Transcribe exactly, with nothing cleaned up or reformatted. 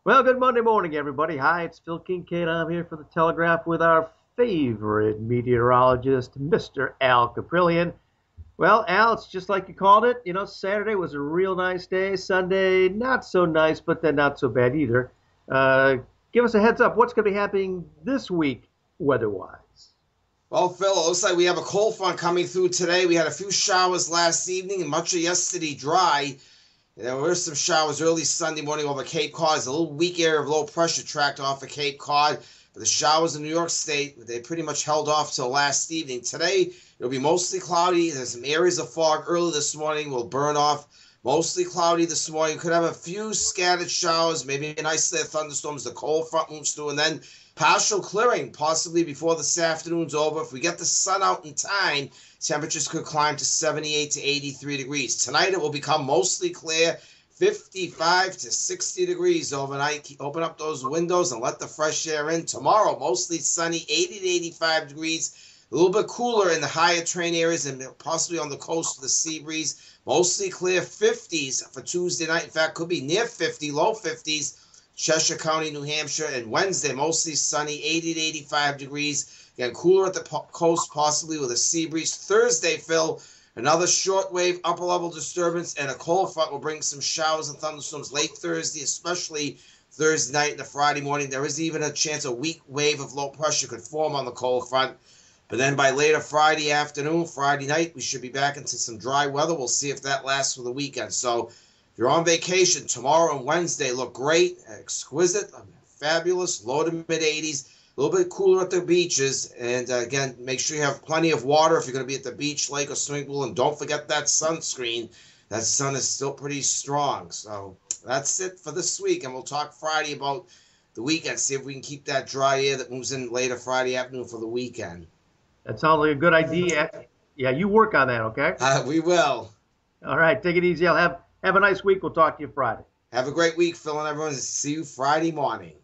Well, good Monday morning, everybody. Hi, it's Phil Kincaid. I'm here for the Telegraph with our favorite meteorologist, Mister Al Kaprielian. Well, Al, it's just like you called it. You know, Saturday was a real nice day. Sunday, not so nice, but then not so bad either. Uh, Give us a heads up. What's going to be happening this week, weather-wise? Well, Phil, it looks like we have a cold front coming through today. We had a few showers last evening and much of yesterday dry. There were some showers early Sunday morning over Cape Cod. There's a little weak area of low pressure tracked off of Cape Cod. But the showers in New York State, they pretty much held off till last evening. Today, it'll be mostly cloudy. There's some areas of fog early this morning will burn off. Mostly cloudy this morning. Could have a few scattered showers, maybe an isolated thunderstorms. The cold front moves through, and then partial clearing, possibly before this afternoon's over. If we get the sun out in time, temperatures could climb to seventy-eight to eighty-three degrees. Tonight it will become mostly clear, fifty-five to sixty degrees overnight. Open up those windows and let the fresh air in. Tomorrow, mostly sunny, eighty to eighty-five degrees. A little bit cooler in the higher train areas and possibly on the coast with the sea breeze. Mostly clear, fifties for Tuesday night. In fact, could be near fifty, low fifties. Cheshire County, New Hampshire, and Wednesday, mostly sunny, eighty to eighty-five degrees. Again, cooler at the po- coast, possibly with a sea breeze. Thursday, Phil, another shortwave upper level disturbance and a cold front will bring some showers and thunderstorms late Thursday, especially Thursday night and the Friday morning. There is even a chance a weak wave of low pressure could form on the cold front. But then by later Friday afternoon, Friday night, we should be back into some dry weather. We'll see if that lasts for the weekend. So if you're on vacation, tomorrow and Wednesday look great, exquisite, fabulous, low to mid eighties, a little bit cooler at the beaches. And uh, again, make sure you have plenty of water if you're going to be at the beach, lake, or swimming pool. And don't forget that sunscreen. That sun is still pretty strong. So that's it for this week. And we'll talk Friday about the weekend, see if we can keep that dry air that moves in later Friday afternoon for the weekend. That sounds like a good idea. Yeah, you work on that, okay? Uh, we will. All right, take it easy. I'll have have a nice week. We'll talk to you Friday. Have a great week, Phil, and everyone. See you Friday morning.